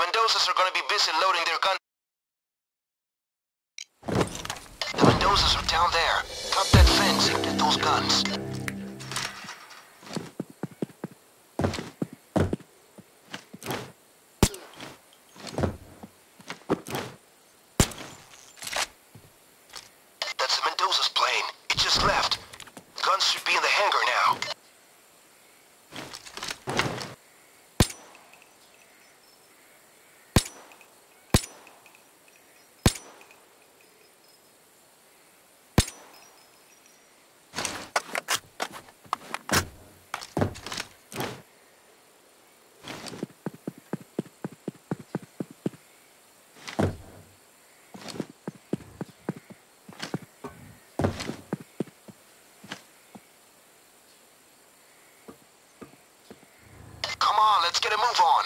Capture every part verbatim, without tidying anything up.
Mendozas are gonna be busy loading their gun. The Mendozas are down there. Top that fence and get those guns. That's the Mendoza's plane. It just left. Guns should be in the hangar now. Come on, let's get a move on.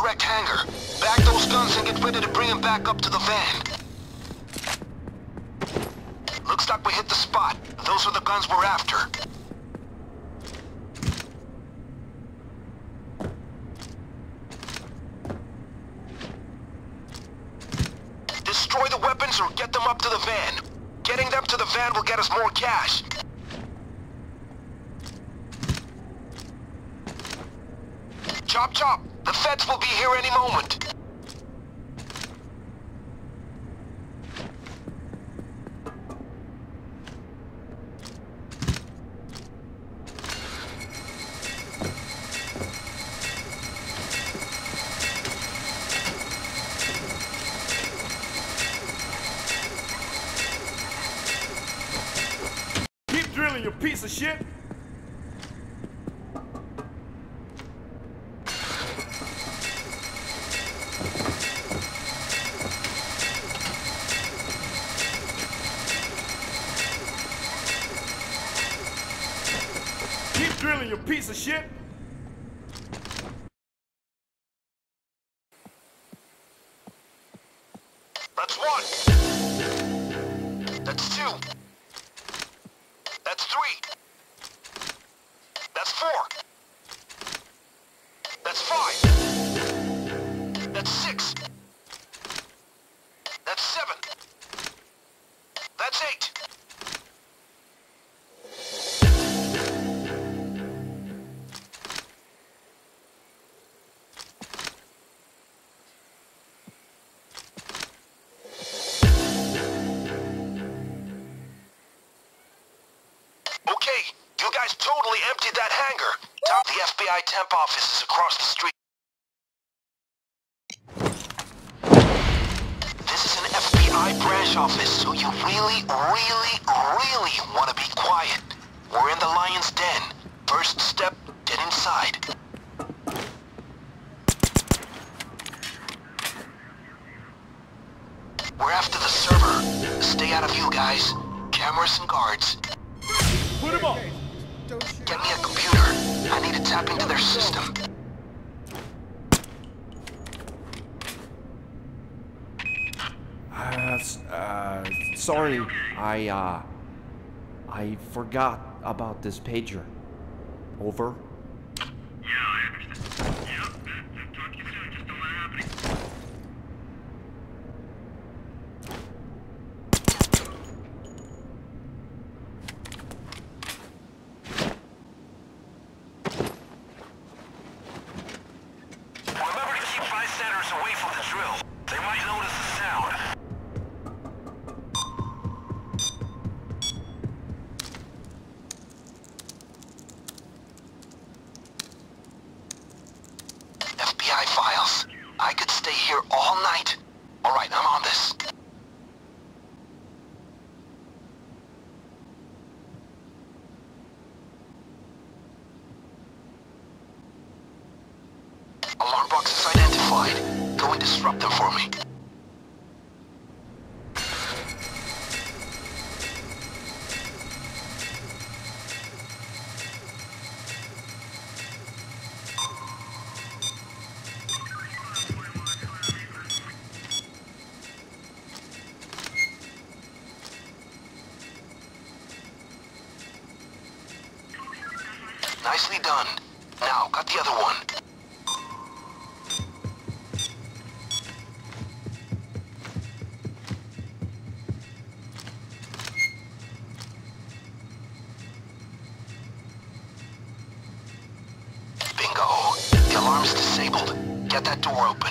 wrecked hangar. Bag those guns and get ready to bring them back up to the van. Looks like we hit the spot. Those are the guns we're after. Destroy the weapons or get them up to the van. Getting them to the van will get us more cash. Chop chop! The feds will be here any moment. Keep drilling, you piece of shit! Keep drilling, you piece of shit! That's one. That's two. That's three. That's four. That's five. That's six. That's seven. That's eight. Okay, you guys totally emptied that hangar. Top the F B I temp office is across the street. This is an F B I branch office, so you really, really, really want to be quiet. We're in the lion's den. First step, get inside. We're after the server. Stay out of view, guys. Cameras and guards. Put him up! Get me a computer. I need to tap into their system. Uh, s- uh, sorry, I, uh, I forgot about this pager. Over. Yeah, I understand. Yep, talk to you soon. Just don't let it happen. Remember to keep bystanders away from the drill. They might notice the sound. F B I files. I could stay here all night. All right, I'm on this. Alarm boxes identified. Go and disrupt them for me. Nicely done. Now, got the other one. Bingo. The alarm's disabled. Get that door open.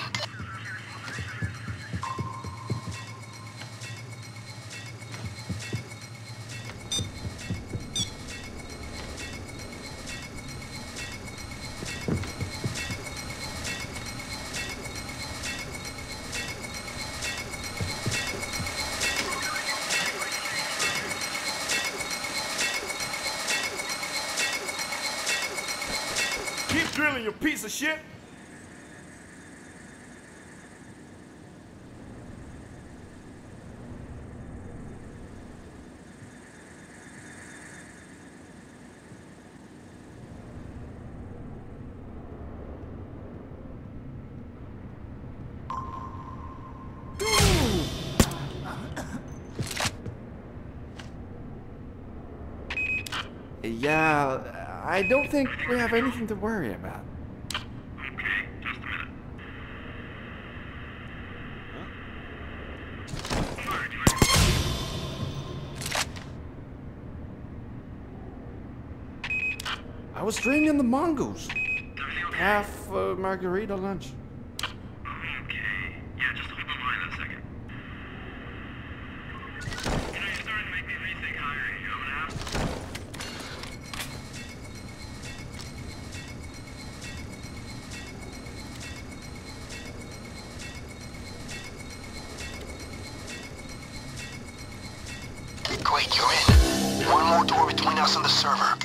Keep drilling, you piece of shit! yeah, I don't think we have anything to worry about. Okay, just a minute. Alright, do I was drinking the mongoose. everything okay? Half uh, margarita lunch. Okay. Yeah, just hold the line a second. You know, you're starting to make me rethink hiring you. I'm gonna have Great, you're in. One more door between us and the server.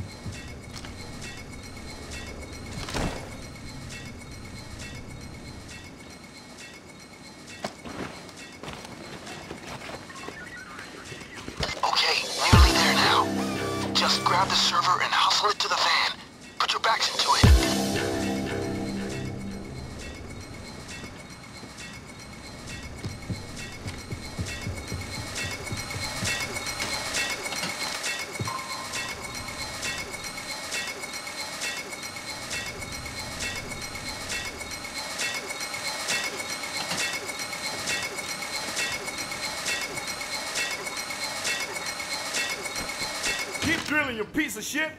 Okay, nearly there now. Just grab the server and hustle it to the van. Put your backs into it. Keep drilling, you piece of shit.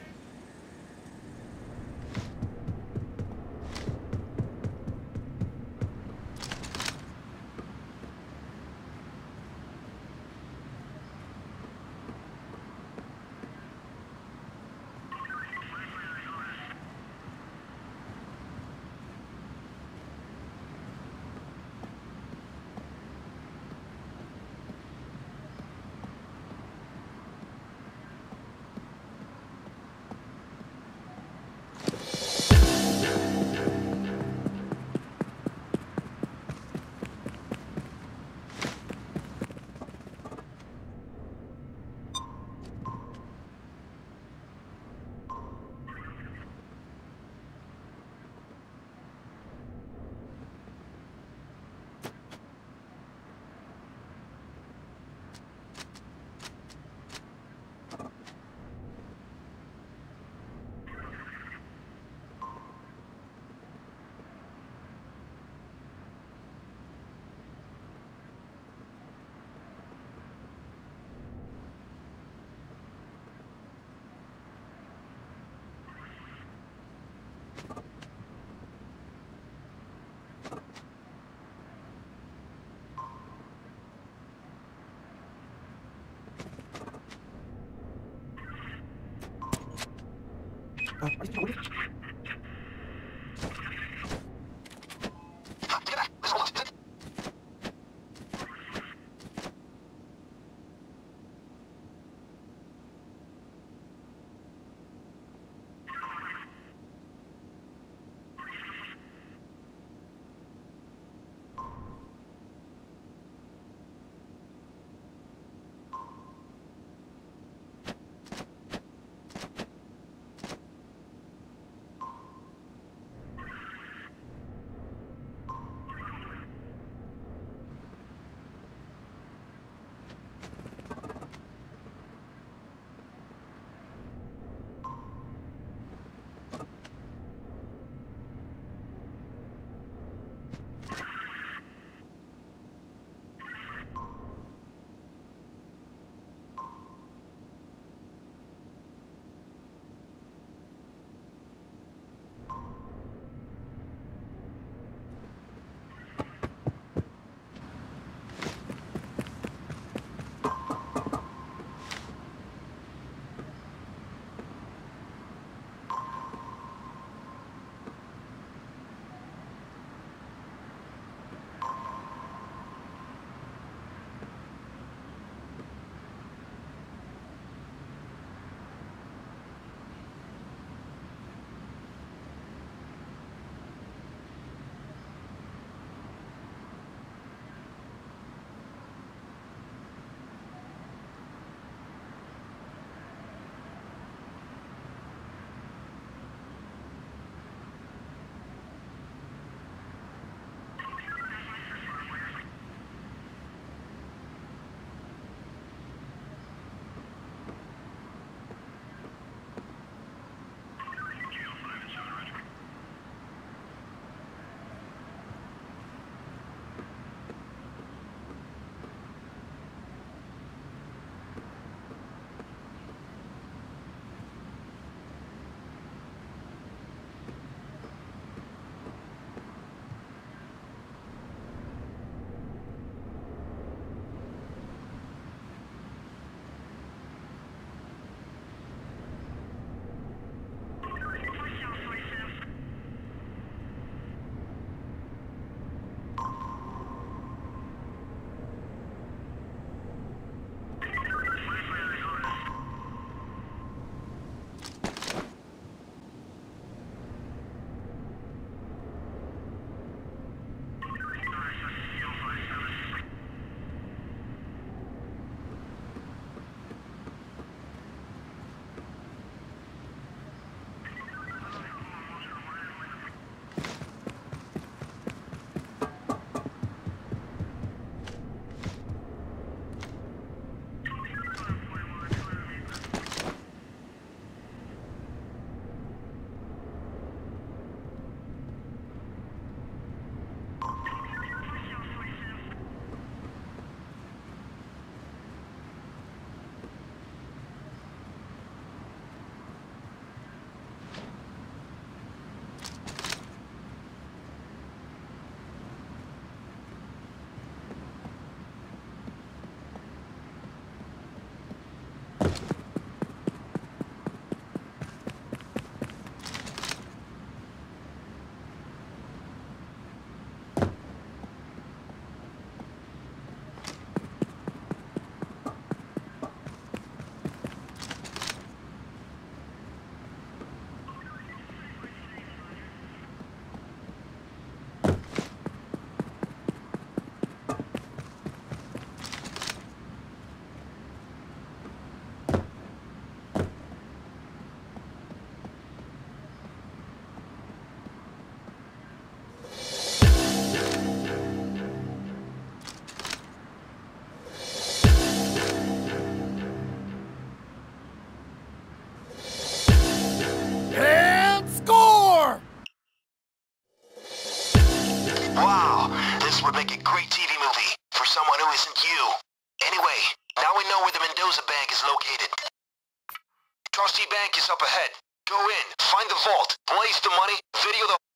Wow, this would make a great T V movie for someone who isn't you. Anyway, now we know where the Mendoza Bank is located. Trustee Bank is up ahead. Go in, find the vault, blaze the money, video the...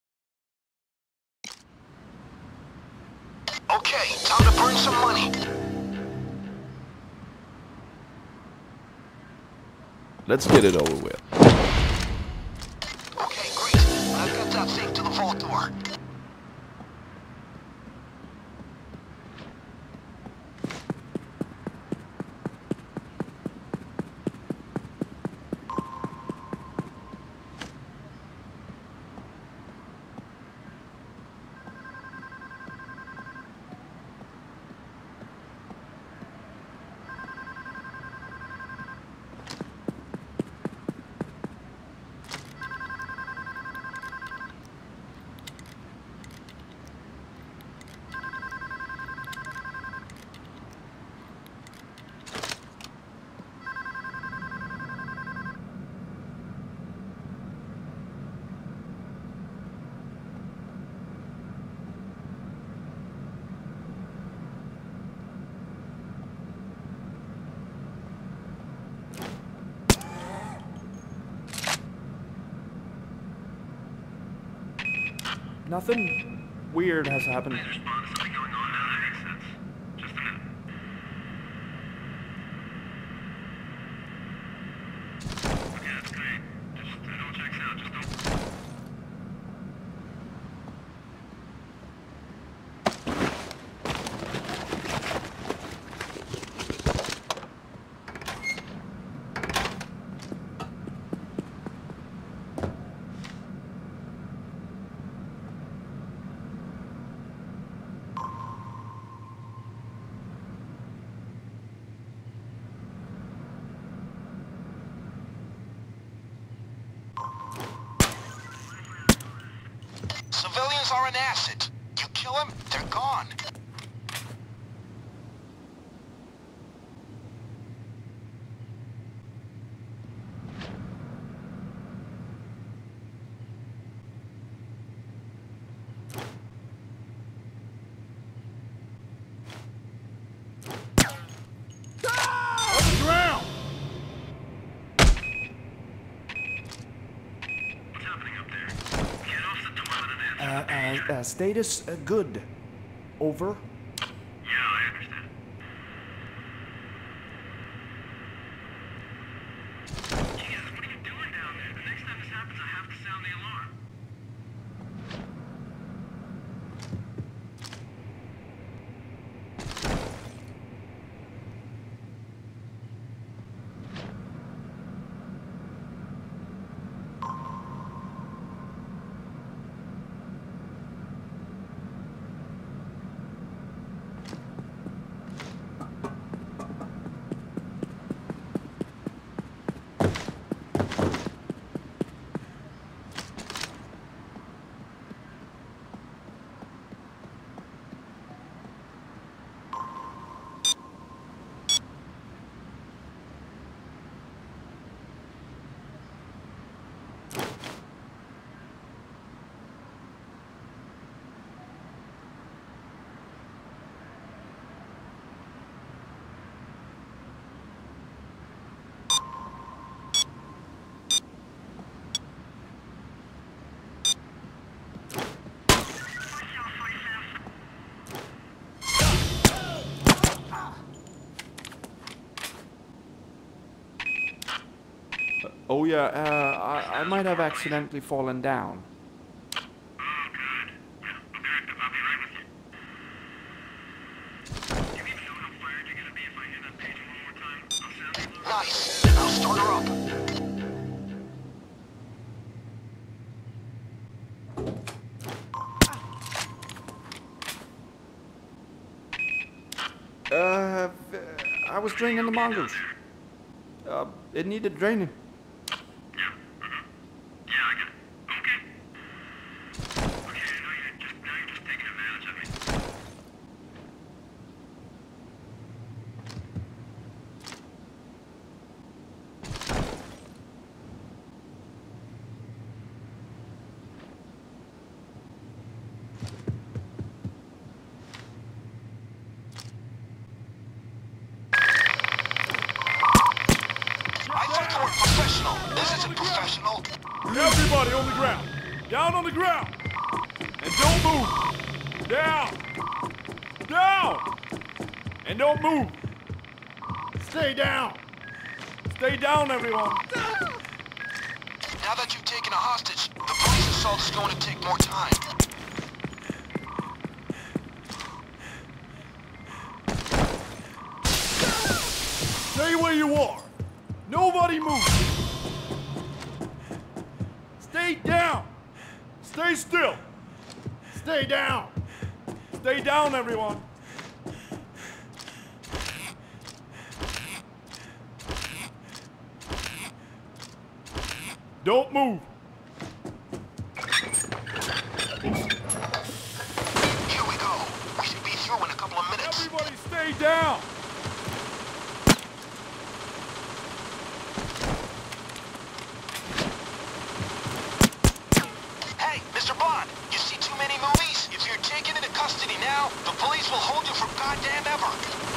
Okay, time to burn some money. Let's get it over with. Okay, great. I've got that safe to the vault door. Nothing weird has happened. Please respond to something going on now that makes sense. Just a minute. Okay, that's great. Just, it all checks out. Just don't... Civilians are an asset. You kill them, they're gone. Drown! What's happening up there? Get off the door with an answer. Uh, uh, uh, status uh, good. Over. Yeah, I understand. Jesus, what are you doing down there? The next time this happens, I have to sound the alarm. Oh yeah, uh, I, I might have accidentally fallen down. Oh, good. Yeah, I'll be right, I'll be right with you. Do you even know how fired you're gonna be if I hear that pager one more time? I'll sound the alarm. Nice. I'll start her up. Uh, I was draining the mongoose. Uh, it needed draining. Yeah, mm-hmm. Yeah, I get it. Okay. Okay, now you're just, now you're just taking advantage of me. Down on the ground. And don't move. Down. Down. And don't move. Stay down. Stay down, everyone. Now that you've taken a hostage, the police assault is going to take more time. Stay where you are. Nobody move. Stay down. Stay still. Stay down. Stay down, everyone. Don't move. Here we go. We should be through in a couple of minutes. Everybody stay down. Hey, Mister Bond, you see too many movies? If you're taken into custody now, the police will hold you for goddamn ever.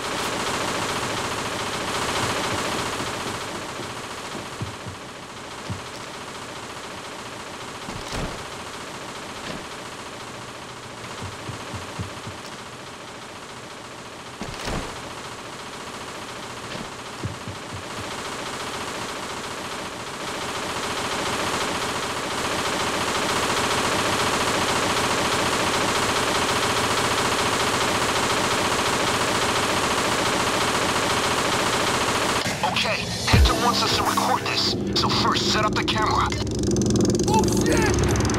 Okay, Hector wants us to record this, so first set up the camera. Oh, shit!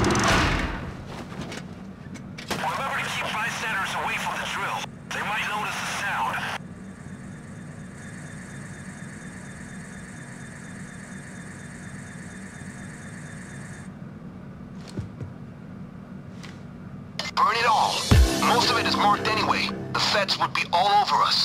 Remember to keep bystanders away from the drill. They might notice the sound. Burn it all. Most of it is marked anyway. The feds would be all over us.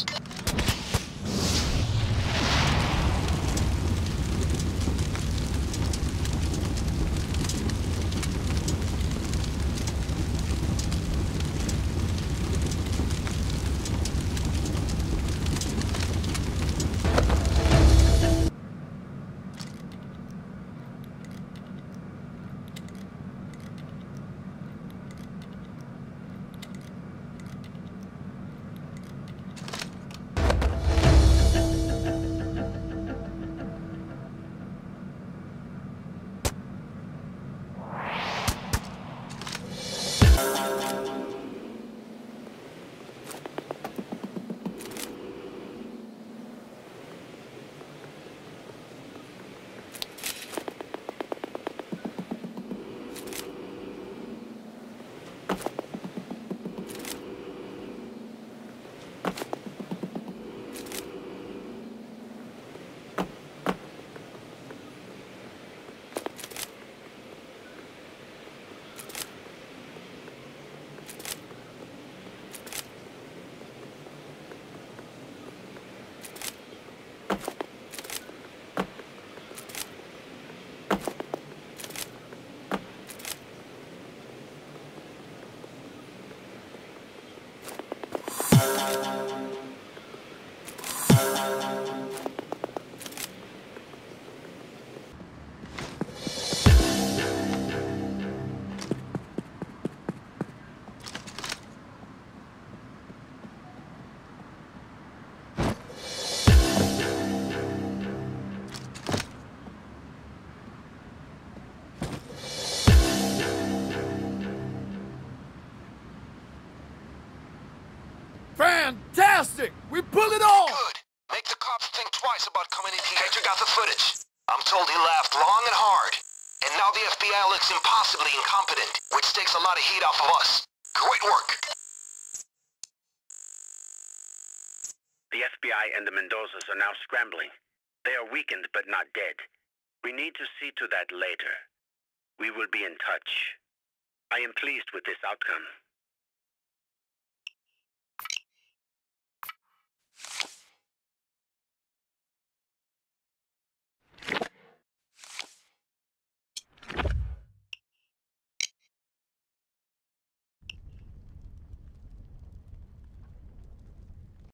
Fantastic! We pulled it off! Good. Make the cops think twice about coming in here. Hector got the footage. I'm told he laughed long and hard. And now the F B I looks impossibly incompetent, which takes a lot of heat off of us. Great work. The F B I and the Mendozas are now scrambling. They are weakened but not dead. We need to see to that later. We will be in touch. I am pleased with this outcome.